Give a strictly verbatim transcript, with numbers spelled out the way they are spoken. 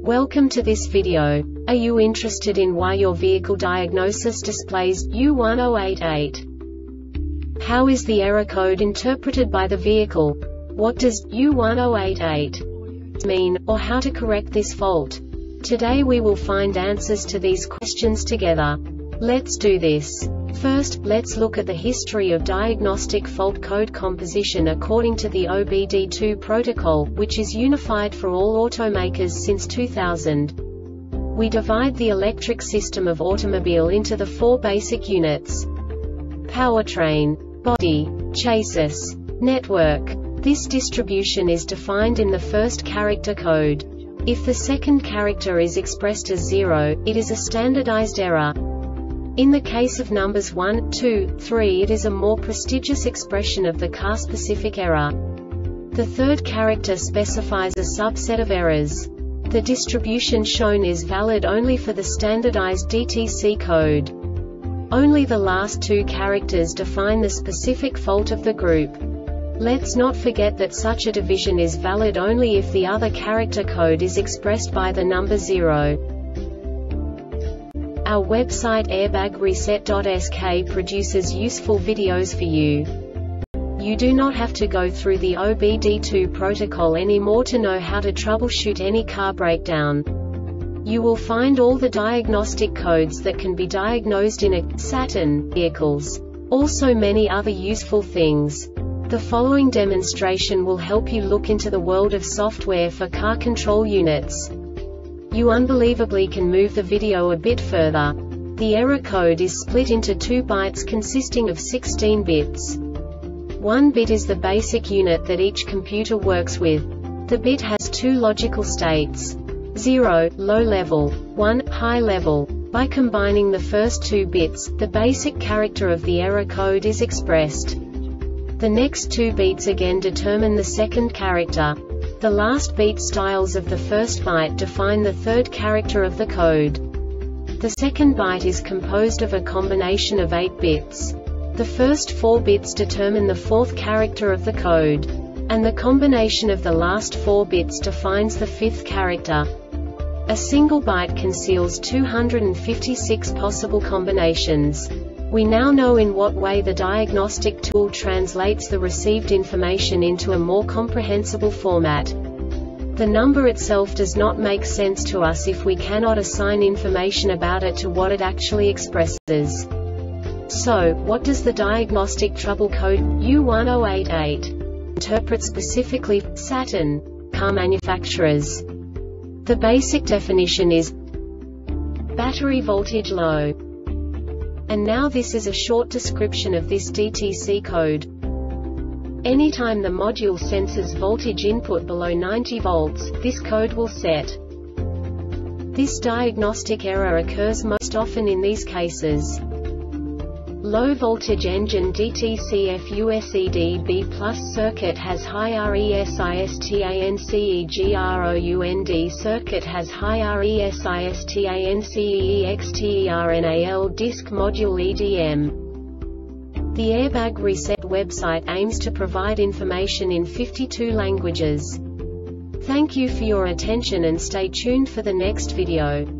Welcome to this video. Are you interested in why your vehicle diagnosis displays U one zero eight eight? How is the error code interpreted by the vehicle? What does U one zero eight eight mean, or how to correct this fault? Today we will find answers to these questions together. Let's do this. First, let's look at the history of diagnostic fault code composition according to the O B D two protocol, which is unified for all automakers since two thousand. We divide the electric system of automobile into the four basic units: powertrain, body, chassis, network. This distribution is defined in the first character code. If the second character is expressed as zero, it is a standardized error. In the case of numbers one, two, three, it is a more prestigious expression of the car-specific error. The third character specifies a subset of errors. The distribution shown is valid only for the standardized D T C code. Only the last two characters define the specific fault of the group. Let's not forget that such a division is valid only if the other character code is expressed by the number zero. Our website airbag reset dot S K produces useful videos for you. You do not have to go through the O B D two protocol anymore to know how to troubleshoot any car breakdown. You will find all the diagnostic codes that can be diagnosed in a Saturn vehicles. Also many other useful things. The following demonstration will help you look into the world of software for car control units. You unbelievably can move the video a bit further. The error code is split into two bytes consisting of sixteen bits. One bit is the basic unit that each computer works with. The bit has two logical states: zero, low level, one, high level. By combining the first two bits, the basic character of the error code is expressed. The next two bits again determine the second character. The last beat styles of the first byte define the third character of the code. The second byte is composed of a combination of eight bits. The first four bits determine the fourth character of the code. And the combination of the last four bits defines the fifth character. A single byte conceals two hundred fifty-six possible combinations. We now know in what way the diagnostic tool translates the received information into a more comprehensible format. The number itself does not make sense to us if we cannot assign information about it to what it actually expresses. So, what does the diagnostic trouble code U one zero eight eight interpret specifically for Saturn car manufacturers? The basic definition is battery voltage low. And now this is a short description of this D T C code. Anytime the module senses voltage input below ninety volts, this code will set. This diagnostic error occurs most often in these cases: low voltage engine D T C F U S E D B plus circuit has high RESISTANCEGROUND circuit has high RESISTANCEEXTERNAL disk module E D M. The Airbag Reset website aims to provide information in fifty-two languages. Thank you for your attention and stay tuned for the next video.